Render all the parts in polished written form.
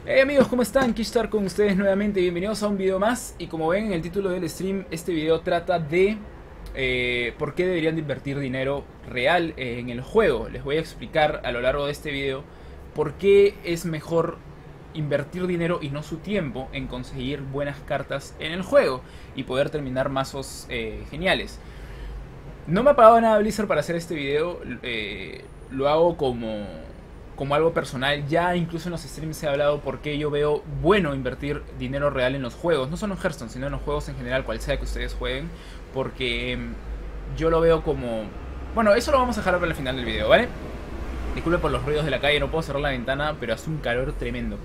Hey amigos, ¿cómo están? Kishtar con ustedes nuevamente, bienvenidos a un video más. Y como ven en el título del stream, este video trata de por qué deberían de invertir dinero real en el juego. Les voy a explicar a lo largo de este video por qué es mejor invertir dinero y no su tiempo en conseguir buenas cartas en el juego y poder terminar mazos geniales. No me ha pagado nada Blizzard para hacer este video, lo hago como algo personal. Ya incluso en los streams he hablado por qué yo veo bueno invertir dinero real en los juegos, no solo en Hearthstone, sino en los juegos en general, cual sea que ustedes jueguen, porque yo lo veo como... Bueno, eso lo vamos a dejar para el final del video, ¿vale? Disculpe por los ruidos de la calle, no puedo cerrar la ventana, pero hace un calor tremendo.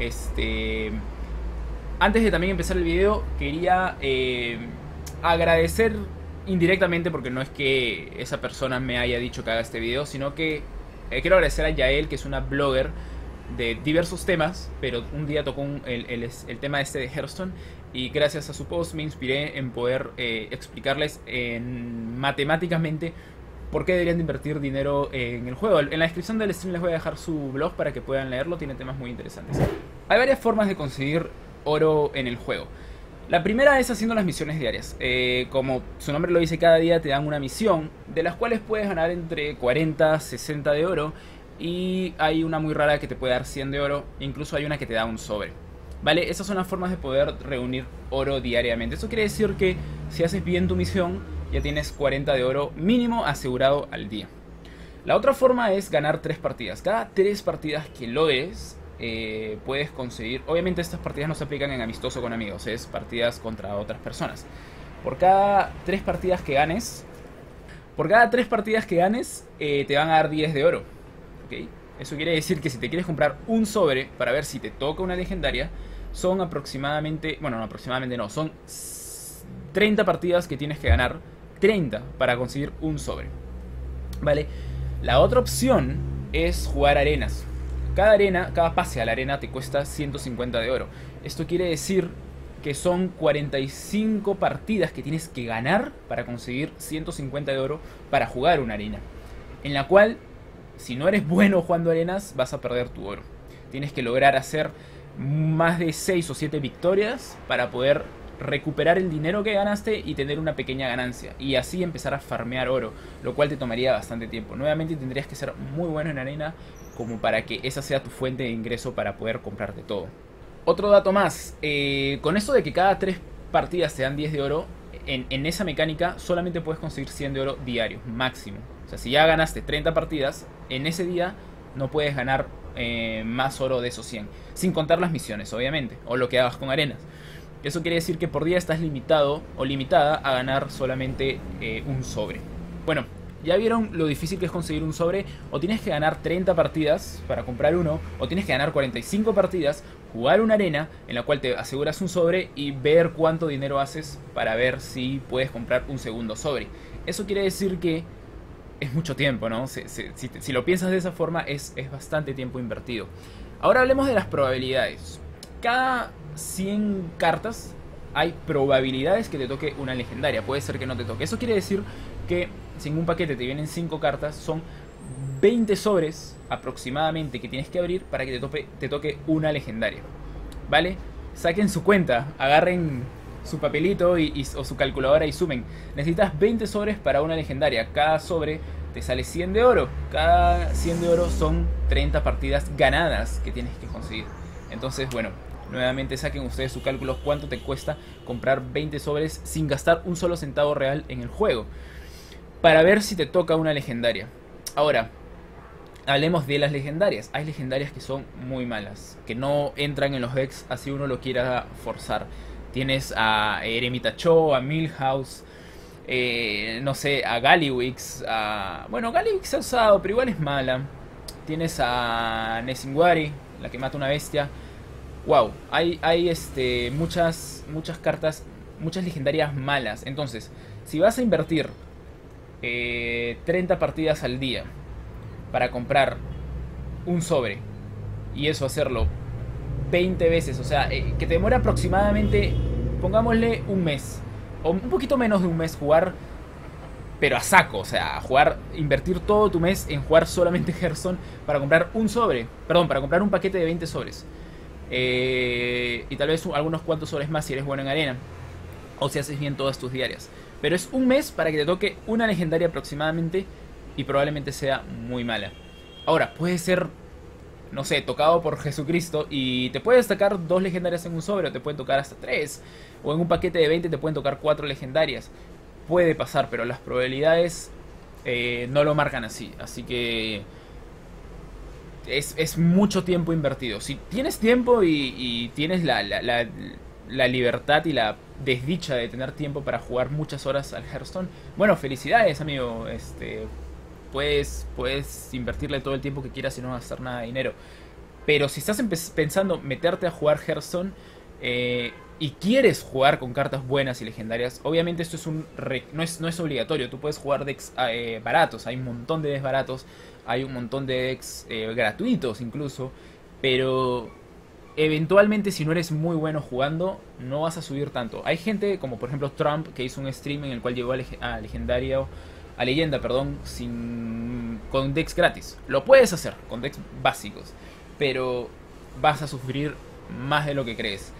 Antes de también empezar el video, quería agradecer indirectamente, porque no es que esa persona me haya dicho que haga este video, sino que quiero agradecer a Yael, que es una blogger de diversos temas, pero un día tocó el tema este de Hearthstone, y gracias a su post me inspiré en poder explicarles matemáticamente por qué deberían de invertir dinero en el juego. En la descripción del stream les voy a dejar su blog para que puedan leerlo, tiene temas muy interesantes. Hay varias formas de conseguir oro en el juego. La primera es haciendo las misiones diarias. Como su nombre lo dice, cada día te dan una misión, de las cuales puedes ganar entre 40, 60 de oro. Y hay una muy rara que te puede dar 100 de oro. Incluso hay una que te da un sobre. ¿Vale? Esas son las formas de poder reunir oro diariamente. Eso quiere decir que si haces bien tu misión, ya tienes 40 de oro mínimo asegurado al día. La otra forma es ganar 3 partidas. Cada 3 partidas que logres, puedes conseguir... Obviamente estas partidas no se aplican en amistoso con amigos, es partidas contra otras personas. Por cada 3 partidas que ganes, te van a dar 10 de oro, ¿ok? Eso quiere decir que si te quieres comprar un sobre para ver si te toca una legendaria, son aproximadamente... Bueno, no aproximadamente, no, son 30 partidas que tienes que ganar, 30 para conseguir un sobre, ¿vale? La otra opción es jugar arenas. Cada pase a la arena te cuesta 150 de oro. Esto quiere decir que son 45 partidas que tienes que ganar para conseguir 150 de oro para jugar una arena. En la cual, si no eres bueno jugando arenas, vas a perder tu oro. Tienes que lograr hacer más de 6 o 7 victorias para poder recuperar el dinero que ganaste y tener una pequeña ganancia. Y así empezar a farmear oro, lo cual te tomaría bastante tiempo. Nuevamente tendrías que ser muy bueno en arena como para que esa sea tu fuente de ingreso para poder comprarte todo. Otro dato más, con esto de que cada 3 partidas te dan 10 de oro, en esa mecánica solamente puedes conseguir 100 de oro diarios, máximo. O sea, si ya ganaste 30 partidas, en ese día no puedes ganar más oro de esos 100. Sin contar las misiones, obviamente, o lo que hagas con arenas. Eso quiere decir que por día estás limitado o limitada a ganar solamente un sobre. Bueno, ya vieron lo difícil que es conseguir un sobre. O tienes que ganar 30 partidas para comprar uno, o tienes que ganar 45 partidas, jugar una arena en la cual te aseguras un sobre y ver cuánto dinero haces para ver si puedes comprar un segundo sobre. Eso quiere decir que es mucho tiempo, ¿no? Si lo piensas de esa forma, es bastante tiempo invertido. Ahora hablemos de las probabilidades. Cada 100 cartas hay probabilidades que te toque una legendaria. Puede ser que no te toque. Eso quiere decir que si en un paquete te vienen 5 cartas, son 20 sobres aproximadamente que tienes que abrir para que te toque una legendaria, ¿vale? Saquen su cuenta, agarren su papelito o su calculadora y sumen. Necesitas 20 sobres para una legendaria. Cada sobre te sale 100 de oro. Cada 100 de oro son 30 partidas ganadas que tienes que conseguir. Entonces, bueno, nuevamente saquen ustedes su cálculo cuánto te cuesta comprar 20 sobres sin gastar un solo centavo real en el juego, para ver si te toca una legendaria. Ahora, hablemos de las legendarias. Hay legendarias que son muy malas, que no entran en los decks así uno lo quiera forzar. Tienes a Eremita Cho, a Milhouse, no sé, a Gallywix. Bueno, Gallywix se ha usado, pero igual es mala. Tienes a Nesingwari, la que mata una bestia. Wow, hay muchas cartas, muchas legendarias malas. Entonces, si vas a invertir 30 partidas al día para comprar un sobre, y eso hacerlo 20 veces, o sea, que te demora aproximadamente, pongámosle un mes, o un poquito menos de un mes jugar, pero a saco, o sea, invertir todo tu mes en jugar solamente Hearthstone para comprar un sobre, perdón, para comprar un paquete de 20 sobres. Y tal vez algunos cuantos sobres más si eres bueno en arena. O si haces bien todas tus diarias. Pero es un mes para que te toque una legendaria aproximadamente. Y probablemente sea muy mala. Ahora, puede ser, no sé, tocado por Jesucristo y te puedes sacar 2 legendarias en un sobre, o te pueden tocar hasta 3, o en un paquete de 20 te pueden tocar 4 legendarias. Puede pasar, pero las probabilidades no lo marcan así. Así que es mucho tiempo invertido. Si tienes tiempo y tienes la libertad y la desdicha de tener tiempo para jugar muchas horas al Hearthstone, bueno, felicidades, amigo. Puedes invertirle todo el tiempo que quieras y no gastar nada de dinero. Pero si estás pensando meterte a jugar Hearthstone y quieres jugar con cartas buenas y legendarias, obviamente esto no es obligatorio. Tú puedes jugar decks baratos, hay un montón de decks baratos, hay un montón de decks gratuitos incluso, pero eventualmente si no eres muy bueno jugando, no vas a subir tanto. Hay gente como por ejemplo Trump, que hizo un stream en el cual llegó a legendario, a leyenda, perdón, con decks gratis. Lo puedes hacer con decks básicos, pero vas a sufrir más de lo que crees.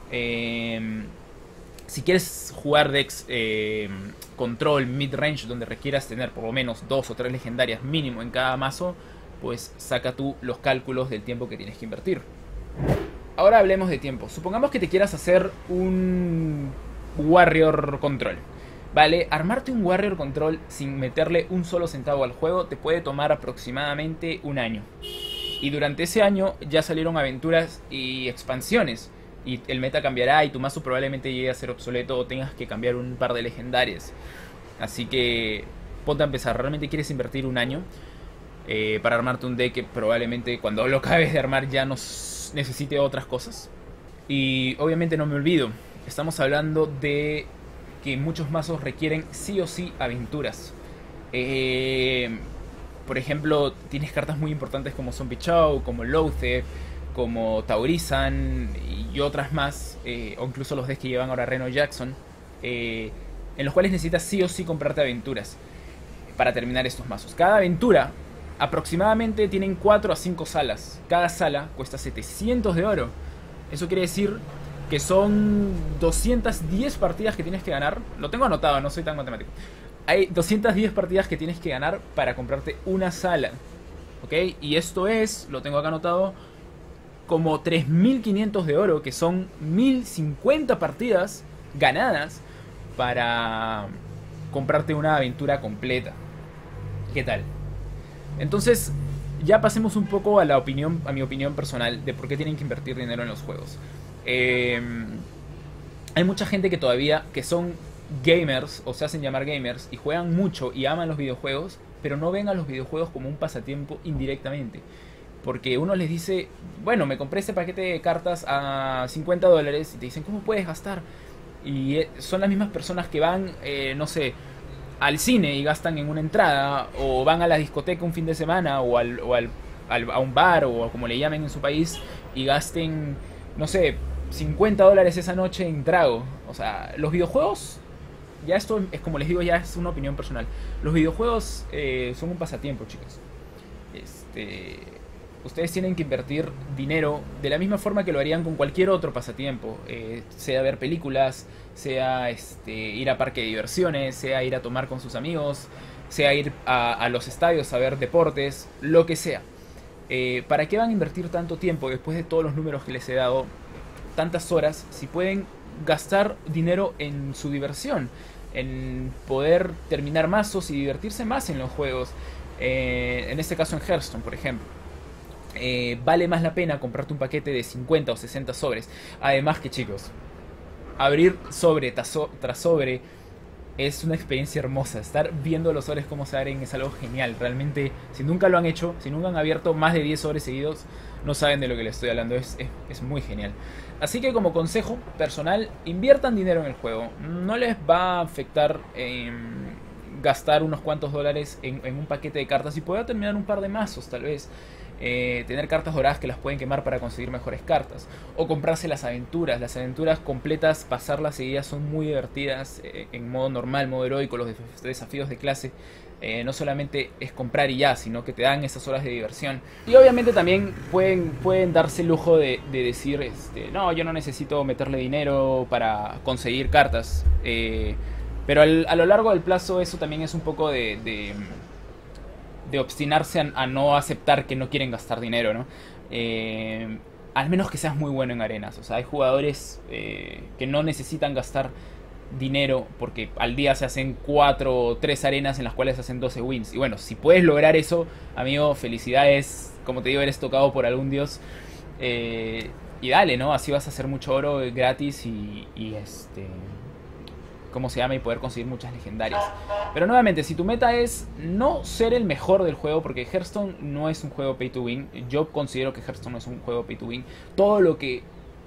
Si quieres jugar decks control, mid-range, donde requieras tener por lo menos 2 o 3 legendarias mínimo en cada mazo, pues saca tú los cálculos del tiempo que tienes que invertir. Ahora hablemos de tiempo. Supongamos que te quieras hacer un Warrior Control. Vale, armarte un Warrior Control sin meterle un solo centavo al juego te puede tomar aproximadamente un año. Y durante ese año ya salieron aventuras y expansiones. Y el meta cambiará y tu mazo probablemente llegue a ser obsoleto o tengas que cambiar un par de legendarias. Así que ponte a empezar. ¿Realmente quieres invertir un año para armarte un deck que probablemente cuando lo acabes de armar ya no necesite otras cosas? Y obviamente no me olvido. Estamos hablando de que muchos mazos requieren sí o sí aventuras. Por ejemplo, tienes cartas muy importantes como Zombie Chow, como Loatheb, como Taurizan y otras más, o incluso los decks que llevan ahora Reno Jackson, en los cuales necesitas sí o sí comprarte aventuras para terminar estos mazos. Cada aventura aproximadamente tienen 4 a 5 salas. Cada sala cuesta 700 de oro. Eso quiere decir que son 210 partidas que tienes que ganar. Lo tengo anotado, no soy tan matemático. Hay 210 partidas que tienes que ganar para comprarte una sala. ¿Ok? Y esto es, lo tengo acá anotado, como 3.500 de oro, que son 1.050 partidas ganadas para comprarte una aventura completa. ¿Qué tal? Entonces, ya pasemos un poco a mi opinión personal de por qué tienen que invertir dinero en los juegos. Hay mucha gente que todavía, que son gamers, o se hacen llamar gamers, y juegan mucho y aman los videojuegos, pero no ven a los videojuegos como un pasatiempo indirectamente. Porque uno les dice, bueno, me compré este paquete de cartas a $50 y te dicen, ¿cómo puedes gastar? Y son las mismas personas que van, no sé, al cine y gastan en una entrada, o van a la discoteca un fin de semana, o a un bar, o como le llamen en su país, y gasten, no sé, $50 esa noche en trago. O sea, los videojuegos, ya esto es como les digo, ya es una opinión personal. Los videojuegos son un pasatiempo, chicos. Ustedes tienen que invertir dinero de la misma forma que lo harían con cualquier otro pasatiempo, sea ver películas, sea ir a parque de diversiones, sea ir a tomar con sus amigos, sea ir a los estadios a ver deportes, lo que sea. ¿Para qué van a invertir tanto tiempo después de todos los números que les he dado, tantas horas, si pueden gastar dinero en su diversión, en poder terminar mazos y divertirse más en los juegos? En este caso en Hearthstone, por ejemplo. Vale más la pena comprarte un paquete de 50 o 60 sobres. Además que, chicos, abrir sobre tras sobre es una experiencia hermosa. Estar viendo los sobres cómo se abren es algo genial. Realmente, si nunca lo han hecho, si nunca han abierto más de 10 sobres seguidos, no saben de lo que les estoy hablando. Es muy genial. Así que como consejo personal, inviertan dinero en el juego. No les va a afectar gastar unos cuantos dólares en un paquete de cartas y poder terminar un par de mazos tal vez. tener cartas doradas que las pueden quemar para conseguir mejores cartas, o comprarse las aventuras completas, pasarlas seguidas son muy divertidas, en modo normal, modo heroico, los desafíos de clase. No solamente es comprar y ya, sino que te dan esas horas de diversión. Y obviamente también pueden darse el lujo de decir, no, yo no necesito meterle dinero para conseguir cartas. Pero a lo largo del plazo eso también es un poco de obstinarse a no aceptar que no quieren gastar dinero, ¿no? Al menos que seas muy bueno en arenas. O sea, hay jugadores que no necesitan gastar dinero porque al día se hacen 4 o 3 arenas en las cuales se hacen 12 wins. Y bueno, si puedes lograr eso, amigo, felicidades. Como te digo, eres tocado por algún dios. Y dale, ¿no? Así vas a hacer mucho oro gratis y ¿cómo se llama? Y poder conseguir muchas legendarias. Pero nuevamente, si tu meta es no ser el mejor del juego, porque Hearthstone no es un juego pay to win. Yo considero que Hearthstone no es un juego pay to win. Todo lo que...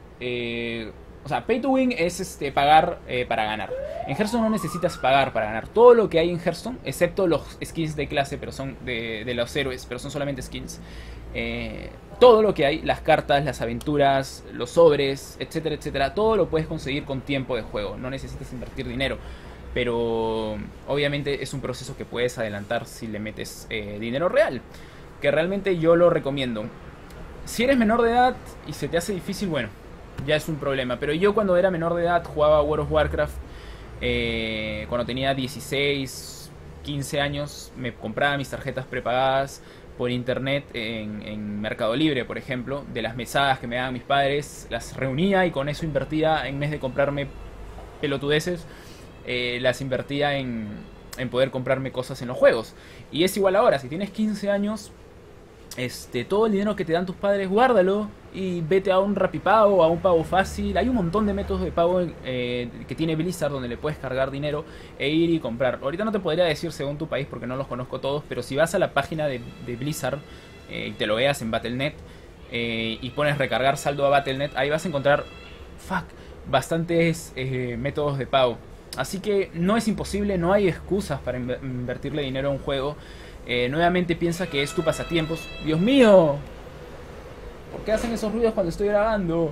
o sea, pay to win es pagar para ganar. En Hearthstone no necesitas pagar para ganar. Todo lo que hay en Hearthstone, excepto los skins de clase, pero son de los héroes, pero son solamente skins. Todo lo que hay, las cartas, las aventuras, los sobres, etcétera, etcétera, todo lo puedes conseguir con tiempo de juego. No necesitas invertir dinero. Pero obviamente es un proceso que puedes adelantar si le metes dinero real. Que realmente yo lo recomiendo. Si eres menor de edad y se te hace difícil, bueno, ya es un problema. Pero yo cuando era menor de edad jugaba World of Warcraft. Cuando tenía 16, 15 años me compraba mis tarjetas prepagadas por internet en Mercado Libre, por ejemplo. De las mesadas que me daban mis padres, las reunía y con eso invertía, en vez de comprarme pelotudeces, las invertía en poder comprarme cosas en los juegos. Y es igual ahora, si tienes 15 años... todo el dinero que te dan tus padres, guárdalo y vete a un Rapipago, a un pago fácil. Hay un montón de métodos de pago que tiene Blizzard donde le puedes cargar dinero e ir y comprar. Ahorita no te podría decir según tu país porque no los conozco todos, pero si vas a la página de Blizzard y te lo veas en Battle.net y pones recargar saldo a Battle.net, ahí vas a encontrar bastantes métodos de pago. Así que no es imposible, no hay excusas para invertirle dinero a un juego. Nuevamente piensa que es tu pasatiempos. ¡Dios mío! ¿Por qué hacen esos ruidos cuando estoy grabando?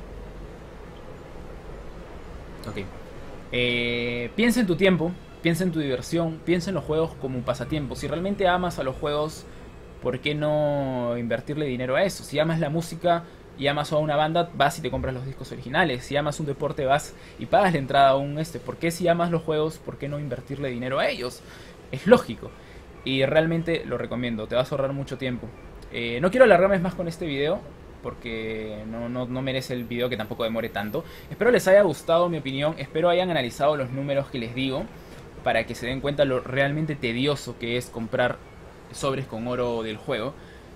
Ok. Piensa en tu tiempo, piensa en tu diversión, piensa en los juegos como un pasatiempo. Si realmente amas a los juegos, ¿por qué no invertirle dinero a eso? Si amas la música y amas a una banda, vas y te compras los discos originales. Si amas un deporte, vas y pagas la entrada a un ¿Por qué si amas los juegos, por qué no invertirle dinero a ellos? Es lógico. Y realmente lo recomiendo, te vas a ahorrar mucho tiempo. No quiero alargarme más con este video, porque no merece el video que tampoco demore tanto. Espero les haya gustado mi opinión, espero hayan analizado los números que les digo, para que se den cuenta lo realmente tedioso que es comprar sobres con oro del juego.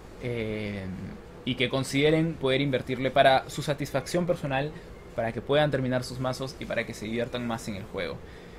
Y que consideren poder invertirle para su satisfacción personal, para que puedan terminar sus mazos y para que se diviertan más en el juego.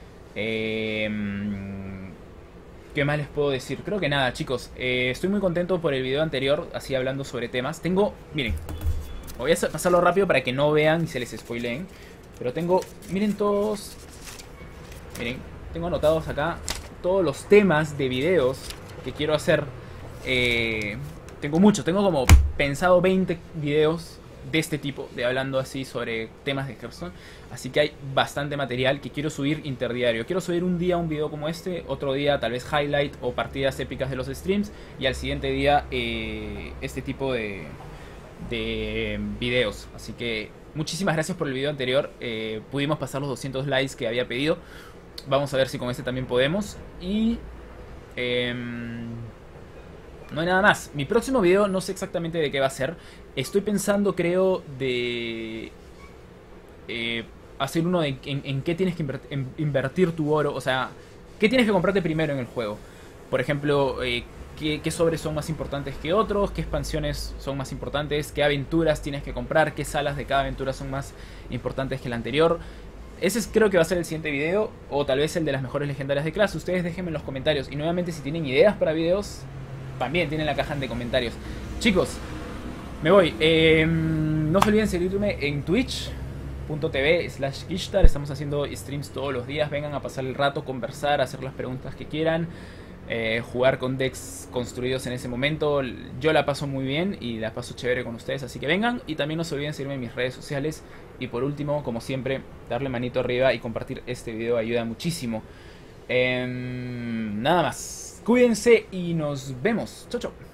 ¿Qué más les puedo decir? Creo que nada, chicos. Estoy muy contento por el video anterior, así hablando sobre temas. Miren, voy a pasarlo rápido para que no vean y se les spoileen. Pero miren todos. Miren, tengo anotados acá todos los temas de videos que quiero hacer. Tengo como pensado 20 videos de este tipo, de hablando así sobre temas de Hearthstone. Así que hay bastante material que quiero subir interdiario. Quiero subir un día un video como otro día tal vez highlight o partidas épicas de los streams, y al siguiente día este tipo de videos. Así que muchísimas gracias por el video anterior. Pudimos pasar los 200 likes que había pedido. Vamos a ver si con este también podemos. Y no hay nada más. Mi próximo video no sé exactamente de qué va a ser. Estoy pensando, creo, de hacer uno de en qué tienes que invertir tu oro. O sea, qué tienes que comprarte primero en el juego. Por ejemplo, qué sobres son más importantes que otros, qué expansiones son más importantes, qué aventuras tienes que comprar, qué salas de cada aventura son más importantes que la anterior. Creo que va a ser el siguiente video, o tal vez el de las mejores legendarias de clase. Ustedes déjenme en los comentarios. Y nuevamente, si tienen ideas para videos, también tienen la caja de comentarios. Chicos, me voy. No se olviden seguirme en twitch.tv/Kishtar. Estamos haciendo streams todos los días. Vengan a pasar el rato, conversar, hacer las preguntas que quieran. jugar con decks construidos en ese momento. Yo la paso muy bien y la paso chévere con ustedes, así que vengan. Y también no se olviden seguirme en mis redes sociales. Y por último, como siempre, darle manito arriba y compartir este video ayuda muchísimo. Nada más. Cuídense y nos vemos. Chau, chau.